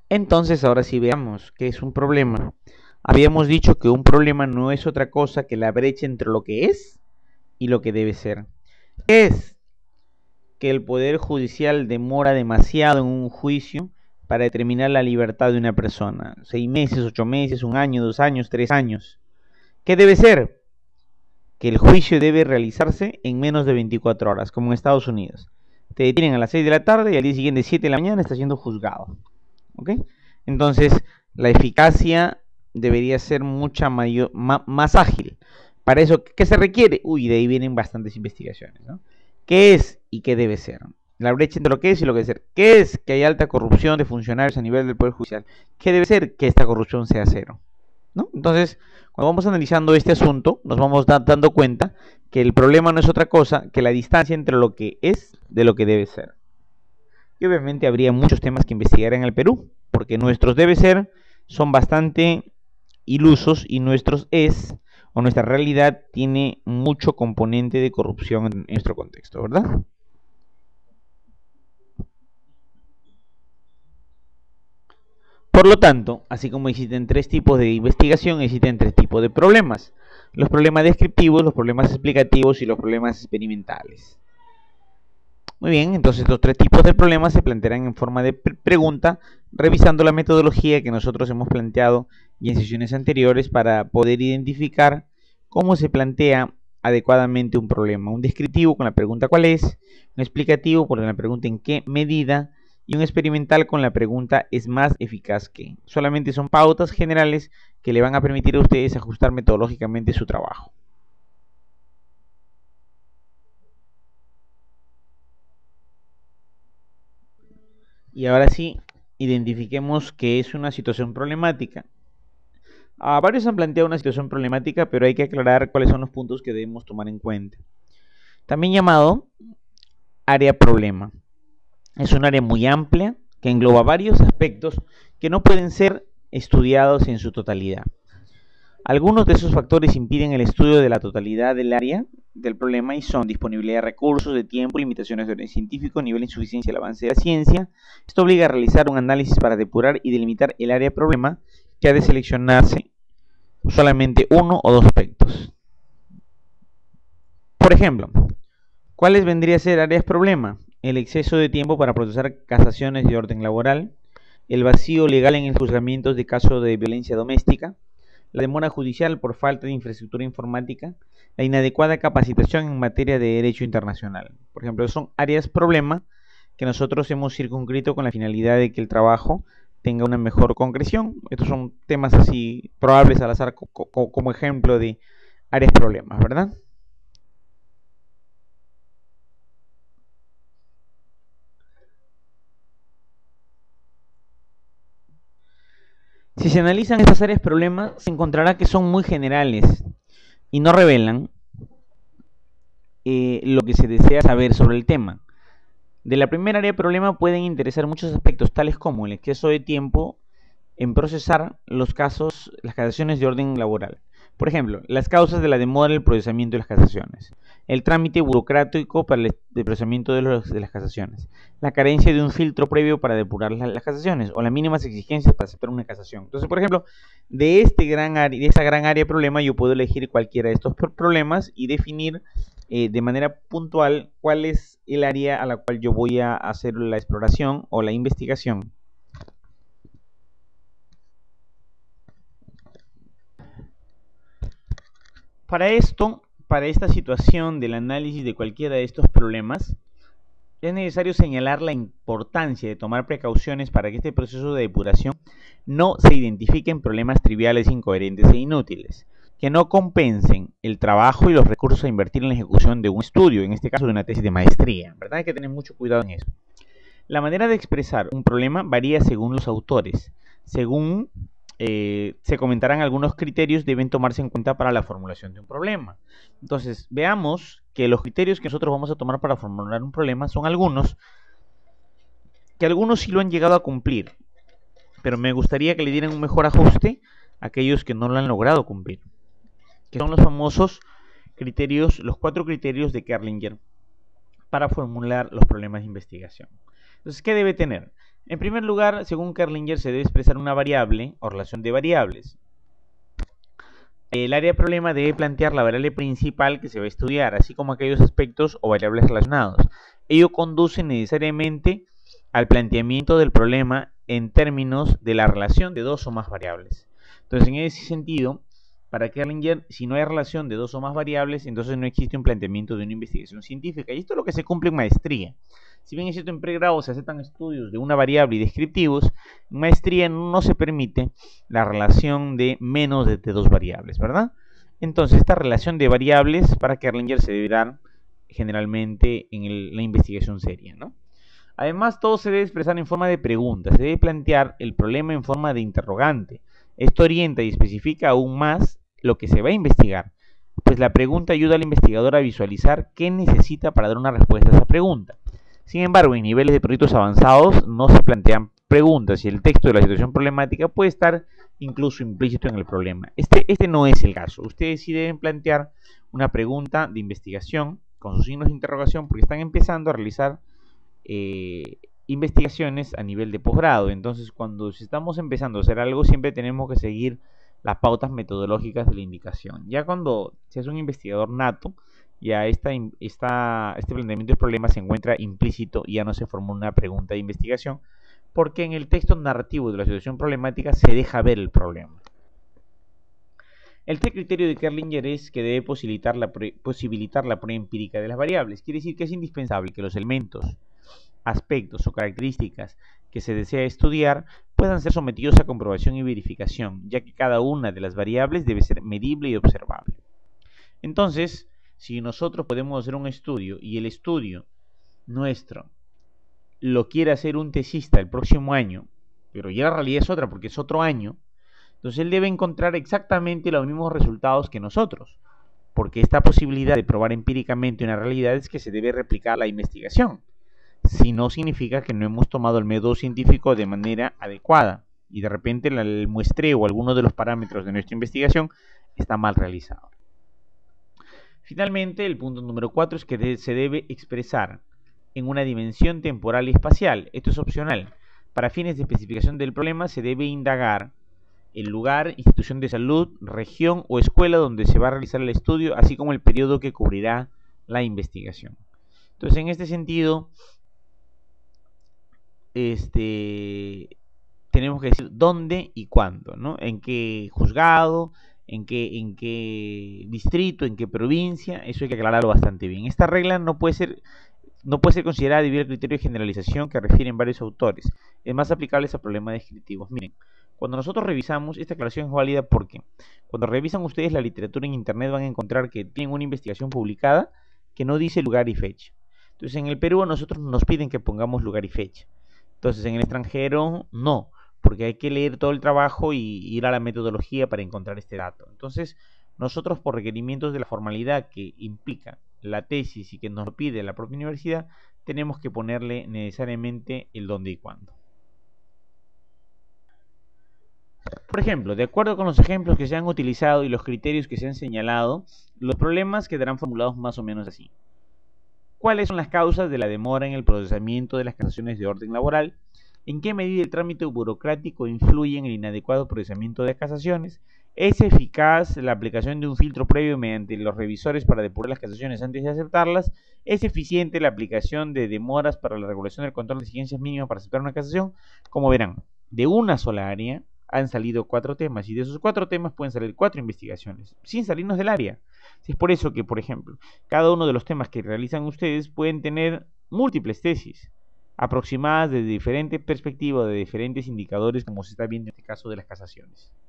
Entonces, ahora sí veamos qué es un problema. Habíamos dicho que un problema no es otra cosa que la brecha entre lo que es y lo que debe ser. ¿Qué es? Que el Poder Judicial demora demasiado en un juicio para determinar la libertad de una persona. Seis meses, ocho meses, un año, dos años, tres años. ¿Qué debe ser? Que el juicio debe realizarse en menos de veinticuatro horas, como en Estados Unidos. Te detienen a las seis de la tarde y al día siguiente, siete de la mañana, está siendo juzgado. ¿Ok? Entonces, la eficacia debería ser mucha mayor, ma, más ágil. Para eso, ¿qué se requiere? Uy, de ahí vienen bastantes investigaciones, ¿no? ¿Qué es y qué debe ser? La brecha entre lo que es y lo que debe ser. ¿Qué es? Que hay alta corrupción de funcionarios a nivel del Poder Judicial. ¿Qué debe ser? Que esta corrupción sea cero, ¿no? Entonces, cuando vamos analizando este asunto, nos vamos da dando cuenta que el problema no es otra cosa que la distancia entre lo que es de lo que debe ser. Y obviamente habría muchos temas que investigar en el Perú, porque nuestros debe ser son bastante ilusos y nuestros es o nuestra realidad tiene mucho componente de corrupción en nuestro contexto, ¿verdad? Por lo tanto, así como existen tres tipos de investigación, existen tres tipos de problemas. Los problemas descriptivos, los problemas explicativos y los problemas experimentales. Muy bien, entonces los tres tipos de problemas se plantearán en forma de pre pregunta, revisando la metodología que nosotros hemos planteado y en sesiones anteriores para poder identificar cómo se plantea adecuadamente un problema. Un descriptivo con la pregunta ¿cuál es? Un explicativo con la pregunta ¿en qué medida? Y un experimental con la pregunta ¿es más eficaz que? Solamente son pautas generales que le van a permitir a ustedes ajustar metodológicamente su trabajo. Y ahora sí, identifiquemos qué es una situación problemática. A varios han planteado una situación problemática, pero hay que aclarar cuáles son los puntos que debemos tomar en cuenta. También llamado área problema. Es un área muy amplia que engloba varios aspectos que no pueden ser estudiados en su totalidad. Algunos de esos factores impiden el estudio de la totalidad del área del problema y son disponibilidad de recursos, de tiempo, limitaciones de orden científico, nivel de insuficiencia del avance de la ciencia. Esto obliga a realizar un análisis para depurar y delimitar el área de problema que ha de seleccionarse solamente uno o dos aspectos. Por ejemplo, ¿cuáles vendría a ser áreas problema? El exceso de tiempo para procesar casaciones de orden laboral, el vacío legal en el juzgamiento de casos de violencia doméstica, la demora judicial por falta de infraestructura informática, la inadecuada capacitación en materia de derecho internacional. Por ejemplo, son áreas problema que nosotros hemos circunscrito con la finalidad de que el trabajo tenga una mejor concreción. Estos son temas así probables al azar como ejemplo de áreas problemas, ¿verdad? Si se analizan estas áreas problemas, se encontrará que son muy generales y no revelan eh, lo que se desea saber sobre el tema. De la primera área de problema pueden interesar muchos aspectos, tales como el exceso de tiempo en procesar los casos, las casaciones de orden laboral. Por ejemplo, las causas de la demora en el procesamiento de las casaciones, el trámite burocrático para el procesamiento de, los, de las casaciones, la carencia de un filtro previo para depurar las, las casaciones o las mínimas exigencias para aceptar una casación. Entonces, por ejemplo, de, este gran área, de esa gran área de problema yo puedo elegir cualquiera de estos problemas y definir eh, de manera puntual cuál es el área a la cual yo voy a hacer la exploración o la investigación. Para esto, para esta situación del análisis de cualquiera de estos problemas, es necesario señalar la importancia de tomar precauciones para que este proceso de depuración no se identifiquen problemas triviales, incoherentes e inútiles, que no compensen el trabajo y los recursos a invertir en la ejecución de un estudio, en este caso de una tesis de maestría, ¿verdad? Hay que tener mucho cuidado en eso. La manera de expresar un problema varía según los autores, según Eh, se comentarán algunos criterios deben tomarse en cuenta para la formulación de un problema. Entonces, veamos que los criterios que nosotros vamos a tomar para formular un problema son algunos, que algunos sí lo han llegado a cumplir, pero me gustaría que le dieran un mejor ajuste a aquellos que no lo han logrado cumplir, que son los famosos criterios, los cuatro criterios de Kerlinger. para formular los problemas de investigación. Entonces, ¿qué debe tener? En primer lugar, según Kerlinger, se debe expresar una variable o relación de variables. El área de problema debe plantear la variable principal que se va a estudiar, así como aquellos aspectos o variables relacionados. Ello conduce necesariamente al planteamiento del problema en términos de la relación de dos o más variables. Entonces, en ese sentido, para Kerlinger, si no hay relación de dos o más variables, entonces no existe un planteamiento de una investigación científica. Y esto es lo que se cumple en maestría. Si bien es cierto, en pregrado se aceptan estudios de una variable y descriptivos, en maestría no se permite la relación de menos de, de dos variables, ¿verdad? Entonces, esta relación de variables para Kerlinger se debe dar generalmente en el, la investigación seria, ¿no? Además, todo se debe expresar en forma de pregunta, se debe plantear el problema en forma de interrogante. Esto orienta y especifica aún más lo que se va a investigar, pues la pregunta ayuda al investigador a visualizar qué necesita para dar una respuesta a esa pregunta. Sin embargo, en niveles de proyectos avanzados no se plantean preguntas y el texto de la situación problemática puede estar incluso implícito en el problema. Este, este no es el caso. Ustedes sí deben plantear una pregunta de investigación con sus signos de interrogación porque están empezando a realizar eh, investigaciones a nivel de posgrado. Entonces, cuando estamos empezando a hacer algo, siempre tenemos que seguir las pautas metodológicas de la indicación. Ya cuando se es un investigador nato, ya esta, esta, este planteamiento del problema se encuentra implícito y ya no se formó una pregunta de investigación, porque en el texto narrativo de la situación problemática se deja ver el problema. El tercer criterio de Kerlinger es que debe posibilitar la, posibilitar la prueba empírica de las variables. Quiere decir que es indispensable que los elementos, aspectos o características que se desea estudiar puedan ser sometidos a comprobación y verificación, ya que cada una de las variables debe ser medible y observable. Entonces, si nosotros podemos hacer un estudio y el estudio nuestro lo quiere hacer un tesista el próximo año, pero ya la realidad es otra porque es otro año, entonces él debe encontrar exactamente los mismos resultados que nosotros, porque esta posibilidad de probar empíricamente una realidad es que se debe replicar la investigación, si no significa que no hemos tomado el método científico de manera adecuada y de repente el muestreo o alguno de los parámetros de nuestra investigación está mal realizado. Finalmente, el punto número cuatro es que se debe expresar en una dimensión temporal y espacial. Esto es opcional. Para fines de especificación del problema se debe indagar el lugar, institución de salud, región o escuela donde se va a realizar el estudio, así como el periodo que cubrirá la investigación. Entonces, en este sentido, este, tenemos que decir dónde y cuándo, ¿no? En qué juzgado, en qué, en qué distrito, en qué provincia, eso hay que aclararlo bastante bien. Esta regla no puede ser, no puede ser considerada debido al criterio de generalización que refieren varios autores. Es más aplicable a problemas descriptivos. Miren, cuando nosotros revisamos, esta aclaración es válida porque cuando revisan ustedes la literatura en internet van a encontrar que tienen una investigación publicada que no dice lugar y fecha. Entonces en el Perú a nosotros nos piden que pongamos lugar y fecha. Entonces en el extranjero no, porque hay que leer todo el trabajo y ir a la metodología para encontrar este dato. Entonces nosotros, por requerimientos de la formalidad que implica la tesis y que nos lo pide la propia universidad, tenemos que ponerle necesariamente el dónde y cuándo. Por ejemplo, de acuerdo con los ejemplos que se han utilizado y los criterios que se han señalado, los problemas quedarán formulados más o menos así. ¿Cuáles son las causas de la demora en el procesamiento de las casaciones de orden laboral? ¿En qué medida el trámite burocrático influye en el inadecuado procesamiento de casaciones? ¿Es eficaz la aplicación de un filtro previo mediante los revisores para depurar las casaciones antes de aceptarlas? ¿Es eficiente la aplicación de demoras para la regulación del control de exigencias mínimas para aceptar una casación? Como verán, de una sola área han salido cuatro temas y de esos cuatro temas pueden salir cuatro investigaciones, sin salirnos del área. Es por eso que, por ejemplo, cada uno de los temas que realizan ustedes pueden tener múltiples tesis, aproximadas desde diferentes perspectivas, de diferentes indicadores, como se está viendo en este caso de las casaciones.